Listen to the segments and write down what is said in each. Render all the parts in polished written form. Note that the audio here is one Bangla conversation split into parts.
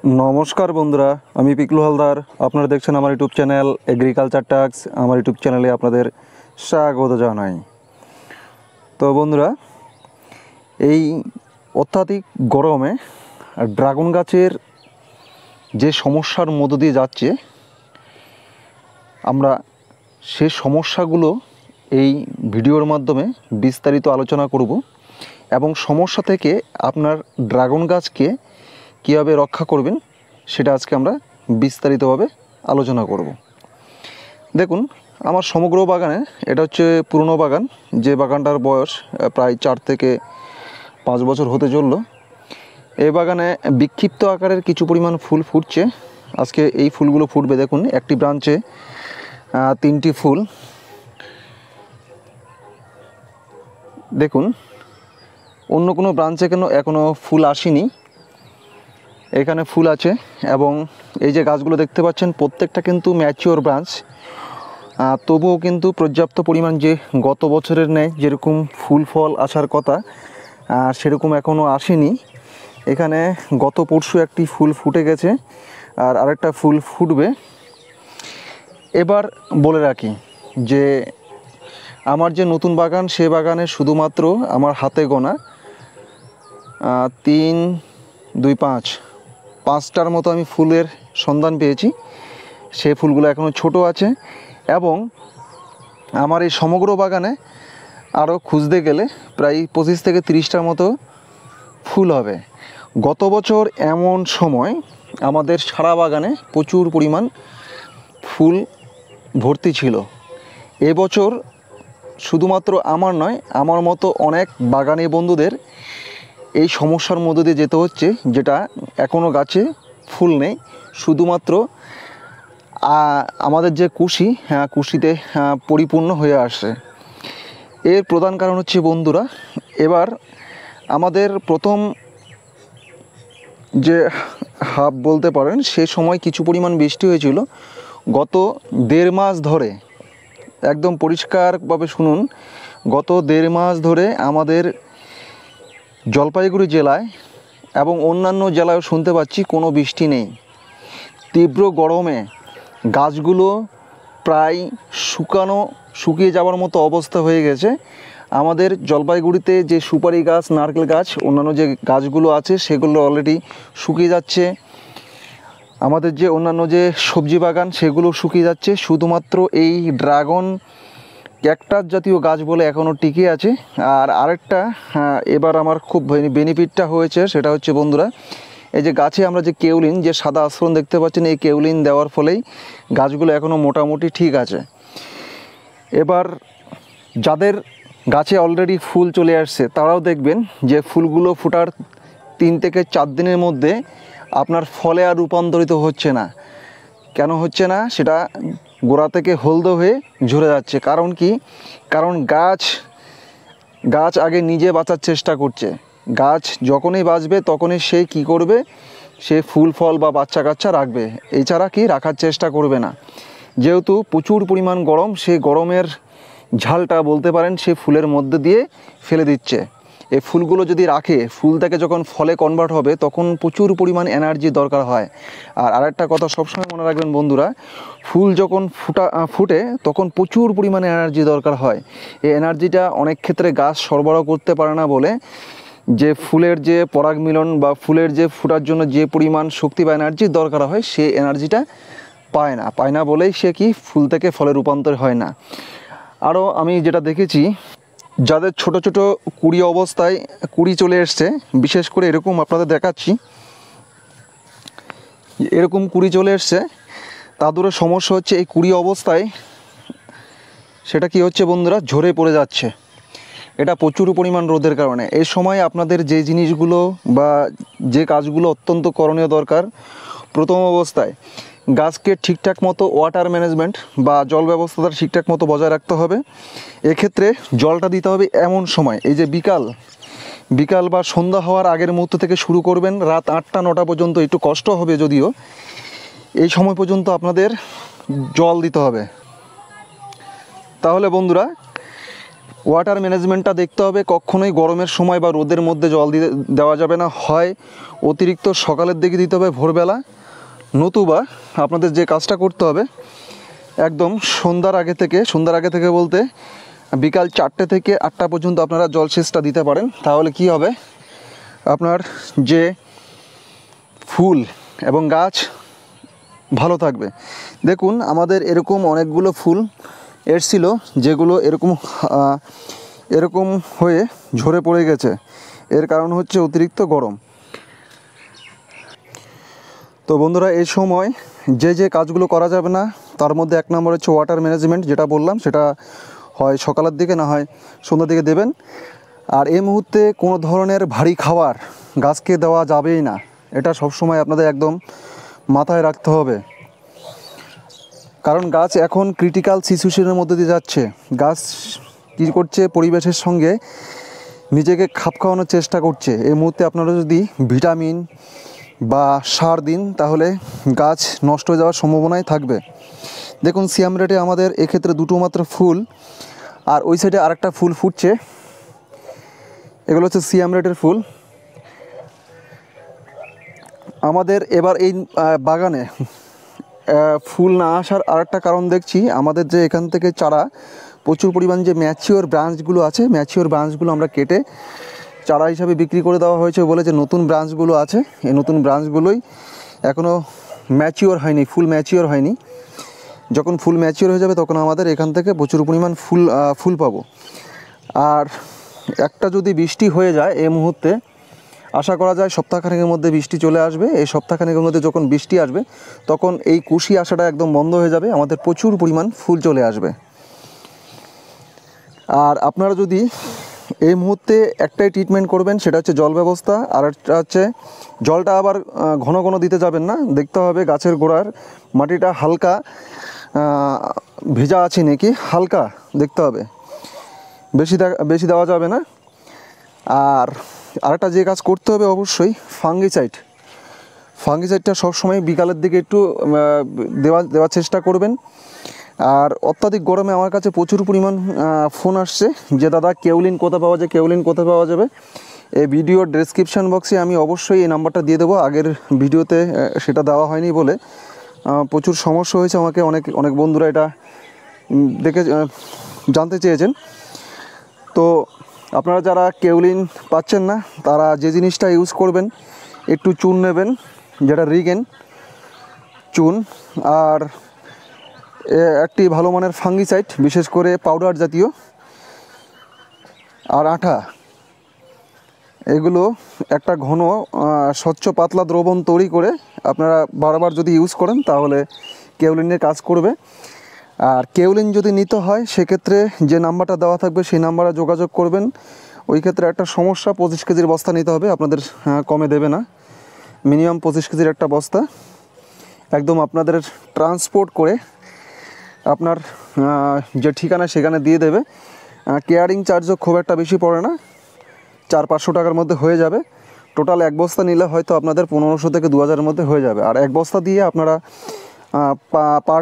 नमस्कार बंधुरा आमी पिकलू हलदार आपनारा देखছেন আমার ইউটিউব চ্যানেল এগ্রিকালচার টাক্স। আমার ইউটিউব চ্যানেলে আপনাদের স্বাগত জানাই। তো বন্ধুরা, এই অত্যাধিক গরমে ড্রাগন গাছের যে সমস্যার মধ্য দিয়ে যাচ্ছে, আমরা সেই সমস্যাগুলো এই ভিডিওর মাধ্যমে বিস্তারিত আলোচনা করব এবং সমস্যা থেকে আপনার ড্রাগন গাছকে কীভাবে রক্ষা করবেন সেটা আজকে আমরা বিস্তারিতভাবে আলোচনা করব। দেখুন, আমার সমগ্র বাগানে এটা হচ্ছে পুরনো বাগান, যে বাগানটার বয়স প্রায় 4 থেকে 5 বছর হতে চললো। এই বাগানে বিক্ষিপ্ত আকারের কিছু পরিমাণ ফুল ফুটছে। আজকে এই ফুলগুলো ফুটবে। দেখুন, একটি ব্রাঞ্চে 3টি ফুল। দেখুন, অন্য কোনো ব্রাঞ্চে এখনও ফুল আসেনি, এখানে ফুল আছে। এবং এই যে গাছগুলো দেখতে পাচ্ছেন প্রত্যেকটা কিন্তু ম্যাচিওর ব্রাঞ্চ, তবুও কিন্তু পর্যাপ্ত পরিমাণ যে গত বছরের ন্যায় যেরকম ফুল ফল আসার কথা সেরকম এখনও আসেনি। এখানে গত পরশু একটি ফুল ফুটে গেছে, আর আরেকটা ফুল ফুটবে। এবার বলে রাখি যে আমার যে নতুন বাগান, সে বাগানে শুধুমাত্র আমার হাতে গোনা 3, 2, 5টার মতো আমি ফুলের সন্ধান পেয়েছি। সেই ফুলগুলো এখনও ছোট আছে এবং আমার এই সমগ্র বাগানে আরও খুঁজতে গেলে প্রায় 25 থেকে 30টার মতো ফুল হবে। গত বছর এমন সময় আমাদের সারা বাগানে প্রচুর পরিমাণ ফুল ভর্তি ছিল। এবছর শুধুমাত্র আমার নয়, আমার মতো অনেক বাগানি বন্ধুদের এই সমস্যার মধ্য দিয়ে যেতে হচ্ছে, যেটা এখনও গাছে ফুল নেই। শুধুমাত্র আমাদের যে কুশিতে পরিপূর্ণ হয়ে আসছে। এর প্রধান কারণ হচ্ছে বন্ধুরা, এবার আমাদের প্রথম যে হাফ বলতে পারেন, সে সময় কিছু পরিমাণ বৃষ্টি হয়েছিল। গত 1.5 মাস ধরে, একদম পরিষ্কারভাবে শুনুন, গত 1.5 মাস ধরে আমাদের জলপাইগুড়ি জেলায় এবং অন্যান্য জেলায়ও শুনতে পাচ্ছি কোনো বৃষ্টি নেই। তীব্র গরমে গাছগুলো প্রায় শুকিয়ে যাওয়ার মতো অবস্থা হয়ে গেছে। আমাদের জলপাইগুড়িতে যে সুপারি গাছ, নারকেল গাছ, অন্যান্য যে গাছগুলো আছে সেগুলো অলরেডি শুকিয়ে যাচ্ছে। আমাদের যে অন্যান্য যে সবজি বাগান সেগুলো শুকিয়ে যাচ্ছে। শুধুমাত্র এই ড্রাগন ক্যাকটাস জাতীয় গাছ বলে এখনও টিকে আছে। আর আরেকটা এবার আমার খুব বেনিফিটটা হয়েছে, সেটা হচ্ছে বন্ধুরা, এই যে গাছে আমরা যে কেউলিন, যে সাদা আস্তরণ দেখতে পাচ্ছেন, এই কেউলিন দেওয়ার ফলেই গাছগুলো এখনও মোটামুটি ঠিক আছে। এবার যাদের গাছে অলরেডি ফুল চলে আসছে তারাও দেখবেন যে ফুলগুলো ফোটার 3 থেকে 4 দিনের মধ্যে আপনার ফলে আর রূপান্তরিত হচ্ছে না। কেন হচ্ছে না? সেটা গোড়া থেকে হলদে হয়ে ঝরে যাচ্ছে। কারণ কি? কারণ গাছ আগে নিজে বাঁচার চেষ্টা করছে। গাছ যখনই বাঁচবে তখনই সে কি করবে? সে ফুল ফল বা বাচ্চা কাচ্চা রাখবে, এছাড়া কি রাখার চেষ্টা করবে না। যেহেতু প্রচুর পরিমাণ গরম, সেই গরমের ঝালটা বলতে পারেন সে ফুলের মধ্যে দিয়ে ফেলে দিচ্ছে। এই ফুলগুলো যদি রাখে, ফুল থেকে যখন ফলে কনভার্ট হবে তখন প্রচুর পরিমাণ এনার্জি দরকার হয়। আর আরেকটা কথা সবসময় মনে রাখবেন বন্ধুরা, ফুল যখন ফুটে তখন প্রচুর পরিমাণে এনার্জি দরকার হয়। এই এনার্জিটা অনেক ক্ষেত্রে গাছ সরবরাহ করতে পারে না বলে, যে ফুলের যে পরাগ মিলন বা ফুলের যে ফুটার জন্য যে পরিমাণ শক্তি বা এনার্জি দরকার হয়, সে এনার্জিটা পায় না বলেই সে কি ফুল থেকে ফলে রূপান্তর হয় না। আরও আমি যেটা দেখেছি, যাদের ছোট ছোট কুড়ি চলে এসছে, বিশেষ করে এরকম আপনাদের দেখাচ্ছি, এরকম কুড়ি চলে এসছে, তাদেরও সমস্যা হচ্ছে এই কুড়ি অবস্থায় সেটা কি হচ্ছে বন্ধুরা, ঝরে পড়ে যাচ্ছে। এটা প্রচুর পরিমাণ রোদের কারণে। এই সময় আপনাদের যে জিনিসগুলো বা যে কাজগুলো অত্যন্ত করণীয় দরকার, প্রথম অবস্থায় গাছকে ঠিকঠাক মতো ওয়াটার ম্যানেজমেন্ট বা জল ব্যবস্থাটা ঠিকঠাক মতো বজায় রাখতে হবে। এক্ষেত্রে জলটা দিতে হবে এমন সময়, এই যে বিকাল বা সন্ধ্যা হওয়ার আগের মুহূর্ত থেকে শুরু করবেন, রাত 8টা 9টা পর্যন্ত। একটু কষ্ট হবে যদিও, এই সময় পর্যন্ত আপনাদের জল দিতে হবে। তাহলে বন্ধুরা ওয়াটার ম্যানেজমেন্টটা দেখতে হবে, কখনোই গরমের সময় বা রোদের মধ্যে জল দেওয়া যাবে না, হয় অতিরিক্ত সকালের দিকে দিতে হবে ভোরবেলা, নতুবা আপনাদের যে কাজটা করতে হবে একদম সন্ধ্যার আগে থেকে বলতে বিকাল 4টে থেকে 8টা পর্যন্ত আপনারা জলসেচটা দিতে পারেন। তাহলে কি হবে, আপনার যে ফুল এবং গাছ ভালো থাকবে। দেখুন আমাদের এরকম অনেকগুলো ফুল এসছিল যেগুলো এরকম হয়ে ঝরে পড়ে গেছে, এর কারণ হচ্ছে অতিরিক্ত গরম। তো বন্ধুরা, এই সময় যে কাজগুলো করা যাবে না তার মধ্যে 1 নম্বর হচ্ছে ওয়াটার ম্যানেজমেন্ট, যেটা বললাম সেটা হয় সকালের দিকে না হয় সন্ধ্যার দিকে দেবেন। আর এই মুহূর্তে কোনো ধরনের ভারী খাবার গাছকে দেওয়া যাবেই না, এটা সবসময় আপনাদের একদম মাথায় রাখতে হবে। কারণ গাছ এখন ক্রিটিক্যাল সিচুয়েশনের মধ্যে দিয়ে যাচ্ছে। গাছ কী করছে, পরিবেশের সঙ্গে নিজেকে খাপ খাওয়ানোর চেষ্টা করছে। এই মুহূর্তে আপনারা যদি ভিটামিন বা সার দিন তাহলে গাছ নষ্ট হয়ে যাওয়ার সম্ভাবনাই থাকবে। দেখুন সিয়াম রেটে আমাদের এক্ষেত্রে 2টো মাত্র ফুল, আর ওই সাইডে আরেকটা ফুল ফুটছে, এগুলো হচ্ছে সিয়াম রেটের ফুল। আমাদের এবার এই বাগানে ফুল না আসার আরেকটা কারণ দেখছি, আমাদের যে এখান থেকে চারা প্রচুর পরিমাণ যে ম্যাচিওর ব্রাঞ্চগুলো আছে, ম্যাচিওর ব্রাঞ্চগুলো আমরা কেটে চারা হিসাবে বিক্রি করে দেওয়া হয়েছে বলে যে নতুন ব্রাঞ্চগুলো আছে, এই নতুন ব্রাঞ্চগুলোই এখনও ম্যাচিওর হয়নি, ফুল ম্যাচিওর হয়নি। যখন ফুল ম্যাচিওর হয়ে যাবে তখন আমাদের এখান থেকে প্রচুর পরিমাণ ফুল পাবো। আর একটা যদি বৃষ্টি হয়ে যায় এই মুহূর্তে, আশা করা যায় সপ্তাহখানেকের মধ্যে বৃষ্টি চলে আসবে। এই সপ্তাহখানেকের মধ্যে যখন বৃষ্টি আসবে তখন এই কুশি আসাটা একদম বন্ধ হয়ে যাবে, আমাদের প্রচুর পরিমাণ ফুল চলে আসবে। আর আপনারা যদি এই মুহূর্তে একটাই ট্রিটমেন্ট করবেন, সেটা হচ্ছে জল ব্যবস্থা। আর একটা হচ্ছে জলটা আবার ঘন ঘন দিতে যাবেন না, দেখতে হবে গাছের গোড়ার মাটিটা হালকা ভেজা আছে নাকি, হালকা দেখতে হবে, বেশি দেওয়া যাবে না। আর আরেকটা যে কাজ করতে হবে অবশ্যই, ফাঙ্গিসাইডটা সবসময় বিকালের দিকে একটু দেওয়ার চেষ্টা করবেন। আর অত্যাধিক গরমে আমার কাছে প্রচুর পরিমাণ ফোন আসছে যে দাদা কেউলিন কোথা পাওয়া যাবে। এই ভিডিওর ডেসক্রিপশান বক্সে আমি অবশ্যই এই নাম্বারটা দিয়ে দেবো। আগের ভিডিওতে সেটা দেওয়া হয়নি বলে প্রচুর সমস্যা হয়েছে, আমাকে অনেক বন্ধুরা এটা দেখে জানতে চেয়েছেন। তো আপনারা যারা কেউলিন পাচ্ছেন না তারা যে জিনিসটা ইউজ করবেন, একটু চুন নেবেন, যেটা রিগেন চুন, আর একটি ভালো মানের ফাঙ্গিসাইড, বিশেষ করে পাউডার জাতীয়, আর আঠা, এগুলো একটা ঘন স্বচ্ছ পাতলা দ্রবণ তৈরি করে আপনারা বারবার যদি ইউজ করেন তাহলে কেউলিনের কাজ করবে। আর কেউলিন যদি নিতে হয় সেক্ষেত্রে যে নাম্বারটা দেওয়া থাকবে সেই নাম্বারে যোগাযোগ করবেন। ওই ক্ষেত্রে একটা সমস্যা, 25 কেজির বস্তা নিতে হবে, আপনাদের কমে দেবে না, মিনিমাম 25 কেজির একটা বস্তা একদম আপনাদের ট্রান্সপোর্ট করে আপনার যে ঠিকানা সেখানে দিয়ে দেবে। কেয়ারিং চার্জও খুব একটা বেশি পড়ে না, 400-500 টাকার মধ্যে হয়ে যাবে। টোটাল 1 বস্তা নিলে হয়তো আপনাদের 1500 থেকে 2000-এর মধ্যে হয়ে যাবে। আর 1 বস্তা দিয়ে আপনারা পার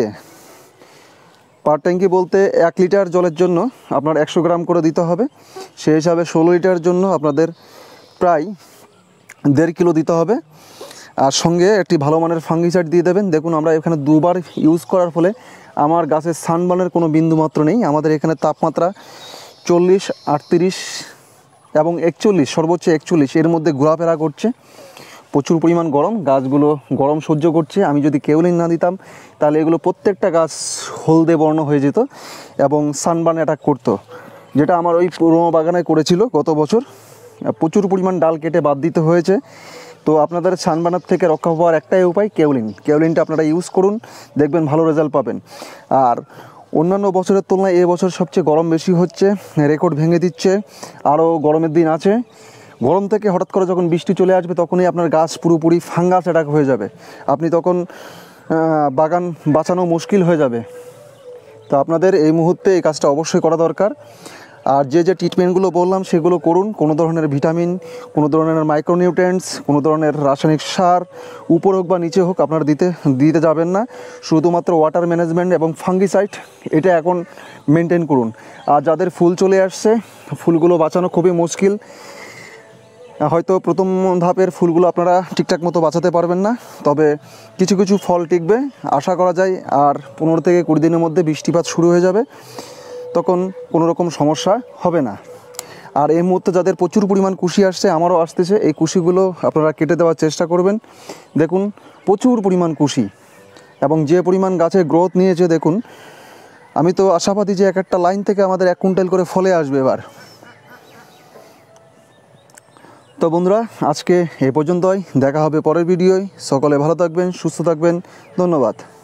ট্যাঙ্কি বলতে 1 লিটার জলের জন্য আপনার 100 গ্রাম করে দিতে হবে। সেই হিসাবে 16 লিটার জন্য আপনাদের প্রায় 1.5 কিলো দিতে হবে। আর সঙ্গে একটি ভালো মানের ফাঙ্গিসাইড দিয়ে দেবেন। দেখুন আমরা এখানে 2বার ইউজ করার ফলে আমার গাছের সানবার্নের কোনো বিন্দু মাত্র নেই। আমাদের এখানে তাপমাত্রা 40, 38 এবং 41, সর্বোচ্চ 41 এর মধ্যে ঘোরাফেরা করছে। প্রচুর পরিমাণ গরম, গাছগুলো গরম সহ্য করছে। আমি যদি কেউলিন না দিতাম তাহলে এগুলো প্রত্যেকটা গাছ হলদে বর্ণ হয়ে যেত এবং সানবার্ন অ্যাটাক করতো, যেটা আমার ওই পুরোনো বাগানে করেছিল গত বছর। প্রচুর পরিমাণ ডাল কেটে বাদ দিতে হয়েছে। তো আপনাদের সানবার্নের থেকে রক্ষা পাওয়ার একটাই উপায় কেউলিনটা আপনারা ইউজ করুন, দেখবেন ভালো রেজাল্ট পাবেন। আর অন্যান্য বছরের তুলনায় এবছর সবচেয়ে গরম বেশি হচ্ছে, রেকর্ড ভেঙে দিচ্ছে। আরও গরমের দিন আছে, গরম থেকে হঠাৎ করে যখন বৃষ্টি চলে আসবে তখনই আপনার গাছ পুরোপুরি ফাঙ্গাস অ্যাটাক হয়ে যাবে, আপনি তখন বাগান বাঁচানো মুশকিল হয়ে যাবে। তো আপনাদের এই মুহূর্তে এই কাজটা অবশ্যই করা দরকার। আর যে যে ট্রিটমেন্টগুলো বললাম সেগুলো করুন। কোনো ধরনের ভিটামিন, কোনো ধরনের মাইক্রোনিউট্রিয়েন্টস, কোনো ধরনের রাসায়নিক সার উপর হোক বা নিচে হোক আপনারা দিতে যাবেন না। শুধুমাত্র ওয়াটার ম্যানেজমেন্ট এবং ফাঙ্গিসাইড এটা এখন মেনটেন করুন। আর যাদের ফুল চলে আসছে, ফুলগুলো বাঁচানো খুবই মুশকিল। হয়তো প্রথম ধাপের ফুলগুলো আপনারা ঠিকঠাক মতো বাঁচাতে পারবেন না, তবে কিছু কিছু ফল টিকবে আশা করা যায়। আর 15 থেকে 20 দিনের মধ্যে বৃষ্টিপাত শুরু হয়ে যাবে, তখন কোনো রকম সমস্যা হবে না। আর এই মুহূর্তে যাদের প্রচুর পরিমাণ কুশি আসছে, আমারও আসতেছে, এই কুশিগুলো আপনারা কেটে দেওয়ার চেষ্টা করবেন। দেখুন প্রচুর পরিমাণ কুশি এবং যে পরিমাণ গাছের গ্রোথ নিয়েছে দেখুন। আমি তো আশাবাদী যে এক একটা লাইন থেকে আমাদের 1 কুইন্টাল করে ফলে আসবে এবার। তো বন্ধুরা, আজকে এই পর্যন্তই, দেখা হবে পরের ভিডিওয়। সকলে ভালো থাকবেন, সুস্থ থাকবেন, ধন্যবাদ।